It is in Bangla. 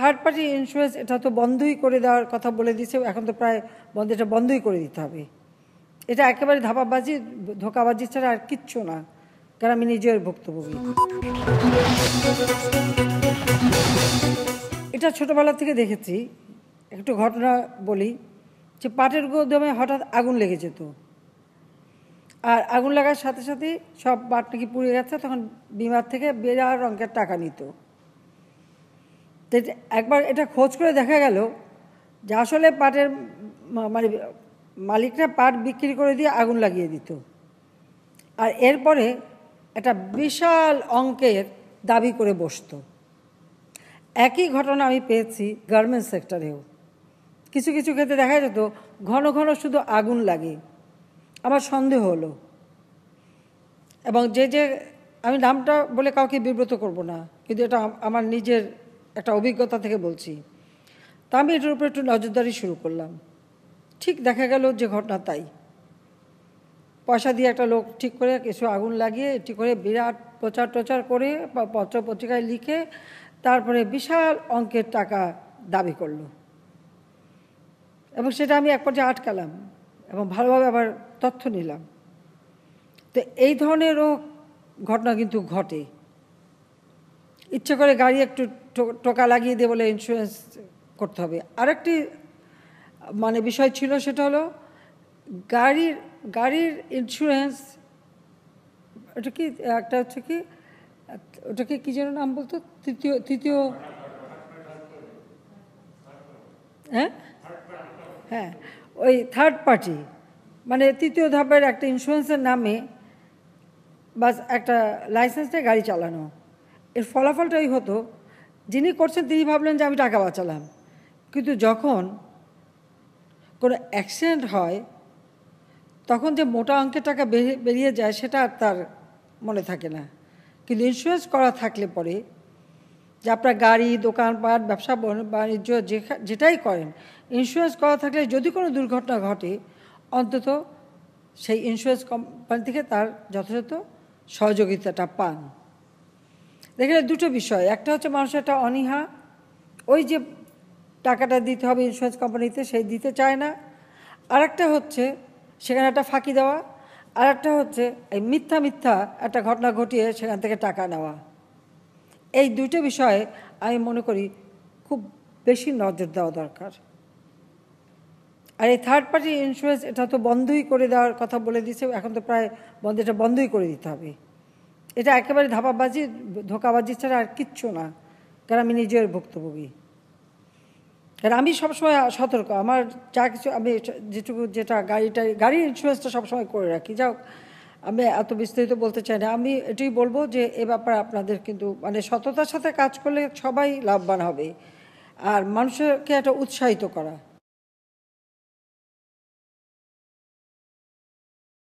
থার্ড পার্টি ইন্স্যুরেন্স এটা তো বন্ধই করে দেওয়ার কথা বলে দিয়েছে, এখন তো প্রায় এটা বন্ধই করে দিতে হবে। এটা একেবারে ধাপাবাজি, ধোঁকাবাজি ছাড়া আর কিচ্ছু না, কারণ আমি নিজের ভুক্তভোগী। এটা ছোটোবেলা থেকে দেখেছি। একটু ঘটনা বলি, যে পাটের গোদামে হঠাৎ আগুন লেগে যেত, আর আগুন লাগার সাথে সাথে সব পাট নাকি পুড়ে গেছে, তখন বিমার থেকে বিরাট অঙ্কের টাকা নিত। একবার এটা খোঁজ করে দেখা গেল যে আসলে পাটের মানে মালিকরা পাট বিক্রি করে দিয়ে আগুন লাগিয়ে দিত, আর এরপরে একটা বিশাল অঙ্কের দাবি করে বসত। একই ঘটনা আমি পেয়েছি গার্মেন্টস সেক্টরেও। কিছু কিছু ক্ষেত্রে দেখা যেত ঘন ঘন শুধু আগুন লাগে। আমার সন্দেহ হলো, এবং যে আমি নামটা বলে কাউকে বিব্রত করব না, কিন্তু এটা আমার নিজের একটা অভিজ্ঞতা থেকে বলছি। তা আমি এটার উপরে একটু নজরদারি শুরু করলাম। ঠিক দেখা গেল যে ঘটনা তাই। পয়সা দিয়ে একটা লোক ঠিক করে কিছু আগুন লাগিয়ে এটি করে বিরাট প্রচার টোচার করে বা পত্র পত্রিকায় লিখে তারপরে বিশাল অঙ্কের টাকা দাবি করলো, এবং সেটা আমি এক পর্যায়ে আটকালাম এবং ভালোভাবে আবার তথ্য নিলাম। তো এই ধরনেরও ঘটনা কিন্তু ঘটে। ইচ্ছে করে গাড়ি একটু টোকা লাগিয়ে দিয়ে বলে ইন্স্যুরেন্স করতে হবে। আরেকটি বিষয় ছিল, সেটা হলো গাড়ির ইন্স্যুরেন্স। ওটা কি একটা হচ্ছে কি, ওটাকে কী যেন নাম বলতো, তৃতীয় হ্যাঁ ওই থার্ড পার্টি, তৃতীয় ধাপের একটা ইন্স্যুরেন্সের নামে বাস একটা লাইসেন্স নিয়ে গাড়ি চালানো। এর ফলাফলটাই হতো, যিনি করছেন তিনি ভাবলেন যে আমি টাকা বাঁচালাম, কিন্তু যখন কোনো অ্যাক্সিডেন্ট হয় তখন যে মোটা অঙ্কের টাকা বেরিয়ে যায় সেটা আর তার মনে থাকে না। কিন্তু ইন্স্যুরেন্স করা থাকলে পরে, যে আপনার গাড়ি, দোকানপাট, ব্যবসা বাণিজ্য যেটাই করেন, ইন্স্যুরেন্স করা থাকলে যদি কোনো দুর্ঘটনা ঘটে, অন্তত সেই ইন্স্যুরেন্স কোম্পানি থেকে তার যথাযথ সহযোগিতাটা পান। দেখেন দুটো বিষয়, একটা হচ্ছে মানুষের একটা অনীহা, ওই যে টাকাটা দিতে হবে ইন্স্যুরেন্স কোম্পানিতে, সেই দিতে চায় না। আর একটা হচ্ছে সেখানে একটা ফাঁকি দেওয়া, আর একটা হচ্ছে এই মিথ্যা একটা ঘটনা ঘটিয়ে সেখান থেকে টাকা নেওয়া। এই দুটো বিষয়ে আমি মনে করি খুব বেশি নজর দেওয়া দরকার। আর এই থার্ড পার্টি ইন্স্যুরেন্স এটা তো বন্ধই করে দেওয়ার কথা বলে দিয়েছে, এখন তো প্রায় এটা বন্ধই করে দিতে হবে। এটা একেবারে ধাপাবাজি, ধোঁকাবাজি ছাড়া আর কিচ্ছু না, কারণ আমি নিজের ভুক্তভোগী। কারণ আমি সবসময় সতর্ক, আমার যা কিছু আমি যেটা গাড়ির ইন্স্যুরেন্সটা সবসময় করে রাখি। যাও, আমি এত বিস্তারিত বলতে চাই না। আমি এটাই বলবো যে এ ব্যাপারে আপনাদের কিন্তু সততার সাথে কাজ করলে সবাই লাভবান হবে, আর মানুষকে একটা উৎসাহিত করা।